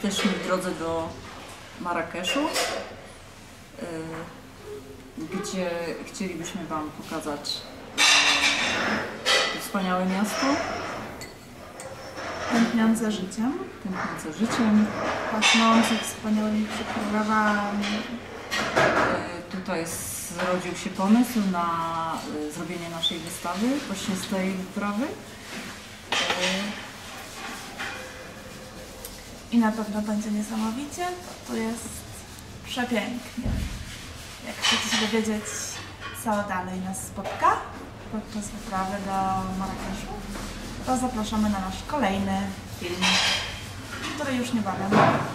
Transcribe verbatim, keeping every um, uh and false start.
Jesteśmy w drodze do Marrakeszu, gdzie chcielibyśmy Wam pokazać to wspaniałe miasto. Tętniące życiem. Tętniące życiem. Pachnące wspaniałymi przyprawami. Tutaj zrodził się pomysł na zrobienie naszej wystawy właśnie z tej wyprawy. I na pewno będzie niesamowicie, to jest przepięknie. Jak chcecie się dowiedzieć, co dalej nas spotka podczas wyprawy do Marrakeszu, to zapraszamy na nasz kolejny film, który już niebawem